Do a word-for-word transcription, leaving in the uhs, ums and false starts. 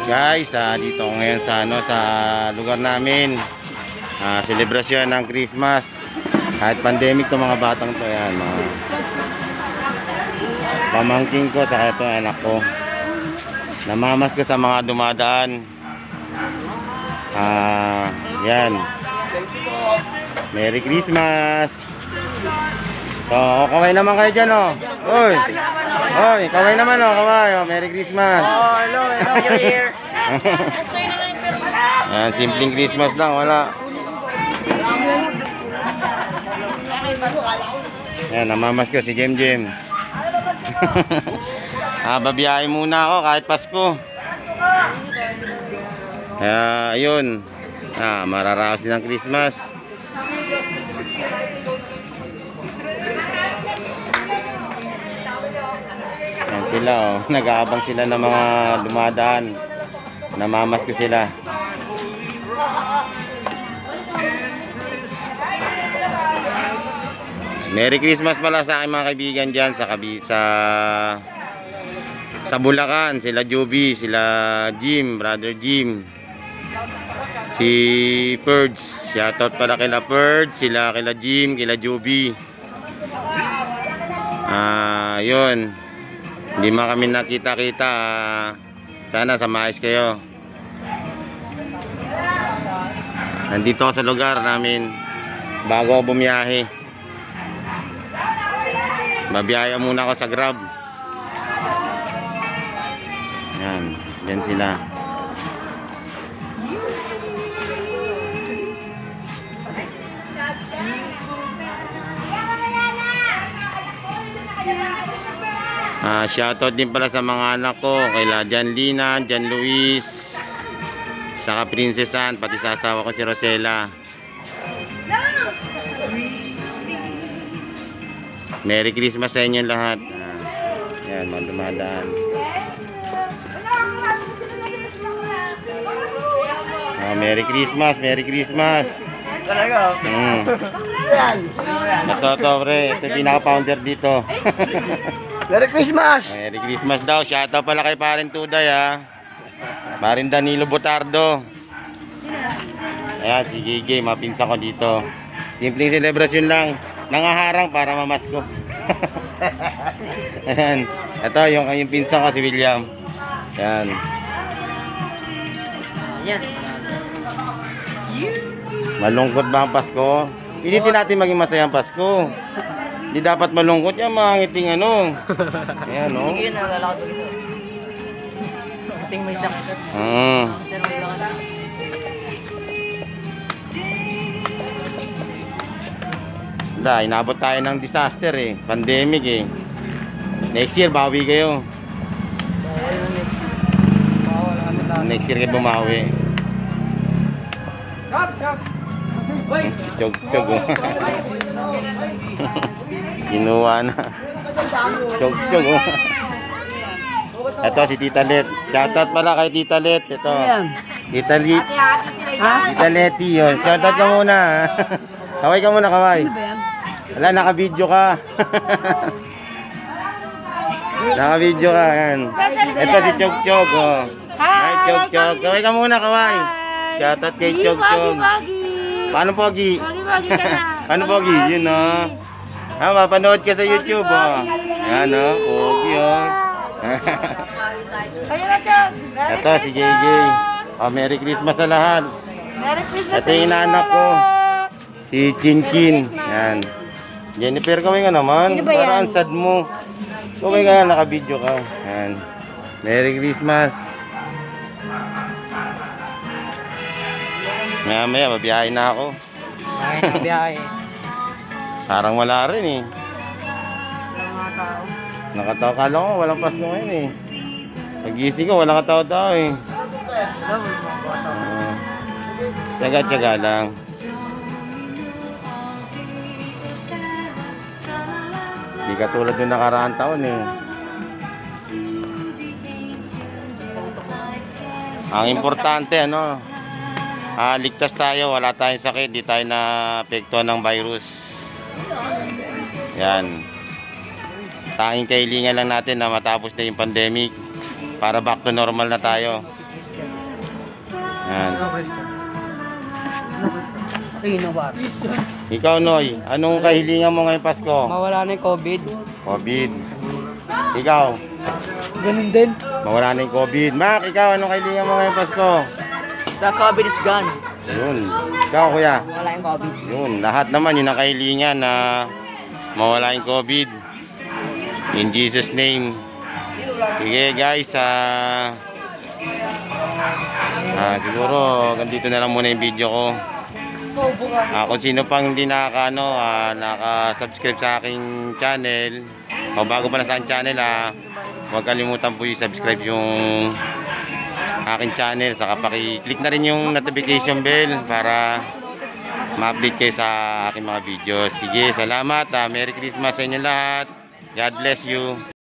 Guys, ah, dito ako ngayon sa ano sa lugar namin. Ah, selebrasyon ng Christmas. Kahit pandemic to mga batang to, yan, mga pamangking ko saka ito anak ko. Namamas ko sa mga dumadaan. Ah, yan. Merry Christmas. So, kaway naman kayo dyan, oh. Oy. Oy, kaway naman, oh, kaway. Oh, Merry Christmas. Oh, hello, hello, you're here. Yan, simpleng Christmas lang, wala. Yan, namamas ko si Jem Jem. Ah, babiyahe muna ako kahit Pasko. Kaya, ayun. Ah, mararaos din ng Christmas. Yan sila, oh. Nag-aabang sila ng mga dumadaan. Namamas ko sila. Merry Christmas pala sa aking mga kaibigan dyan sa kabi sa sa Bulacan, sila Joby, sila Jim, brother Jim, si Purge. Shoutout pala kila Purge, sila kila Jim, kila Joby. Ah, yun. Hindi man kami nakita-kita. Sana samaayos kayo. Nandito ako sa lugar namin bago ako bumiyahe. Babiyaya muna ako sa Grab. Yan, yan sila. Ah, shoutout din pala sa mga anak ko, kaila Jan Lina, Jan Luis, saka Princesan, pati sa asawa ko si Rosella. Merry Christmas sa inyong lahat. Ah, yan, mga dumadaan. Ah, Merry Christmas, Merry Christmas. Talaga? Mm. Yan. Ito, ito, pre. Ito yung pinaka-founder dito. Merry Christmas! Merry Christmas daw. Shoutout pala kay Parin Tuday, ha. Parin Danilo Botardo. Ayan, si Gigi, mapinsan ko dito. Simpleng celebration lang. Nangaharang para mamasko. Ayan. Ito, yung, yung pinsan ko, si William. Ayan. Yan. Malungkot ba ang Pasko? Pilitin natin maging masaya ang Pasko. Hindi dapat malungkot yan, mga ngiting ano. Ayan, no? Sige yun, nalalakad ko ito. Ating may sakit. Hmm. Wala, inabot tayo ng disaster eh. Pandemic eh. Next year, bawi kayo. Next year kayo bumawi. Chog, chog. Oh. Kinuha na. Chog, chog. Oh. Ito si Tita Let. Shoutout pala kay Tita Let. Ito. Tita Let. Tita Leti yun. Shoutout ka muna. Kaway ka muna, kaway. Wala, naka-video ka. Naka-video ka. Yan. Ito si Chog, chog. Oh. Hi, Chog, chog. Kaway ka muna, kaway. Shoutout kay Chog, chog. Paano Pogi? Pogi-pogi ka na. Paano Pogi? Yun o. Ah, mapanood ka sa YouTube o. Ayan o, Pogi o. Kayo na, Chog. Ito si J J. Oh, Merry Christmas sa lahat. Merry Christmas. Ito yung inaanak ko. Si Chin Chin. Yan. Jennifer, kaway nga naman. Sino ba yan? Parang sad mo. Kaway nga, naka-video ka. Yan. Merry Christmas. Maya maya, babiyahe na ako. Ay, nabiyahe. Parang wala rin eh. Walang mga tao. Nakatawa, kala ko walang Pasko ngayon eh. Pagising ko, walang katawa-tawa eh. Hello, mga bata. Uh, Tsaga-tsaga lang. Hindi katulad yung nakaraang taon eh. Ang importante ano, ah, ligtas tayo, wala tayong sakit, di tayo na-apektuhan ng virus. Yan. Tanging kahilingan lang natin na matapos na yung pandemic para back to normal na tayo. Yan. Sino ba? Ikaw, Noy, anong kahilingan mo ngayong Pasko? Mawala na yung COVID. COVID. Ikaw, Ganun din. mawala na yung COVID. Mac, ikaw, anong kahilingan mo ngayong Pasko? The COVID is gone. Yun. Ikaw, kuya. Wala yung COVID. Yun, lahat naman yun ang kahilingan na mawala yung COVID. In Jesus' name. Sige guys, ah ah, siguro ganito na lang muna yung video ko. Ah, kung sino pang hindi nakaka, ano, ah, naka-subscribe sa aking channel o bago pa na sa aking channel, ah, huwag kalimutan po i-subscribe yung aking channel, saka paki-click na rin yung notification bell para ma-update kayo sa aking mga videos. Sige, salamat. Ah, Merry Christmas sa inyo lahat. God bless you.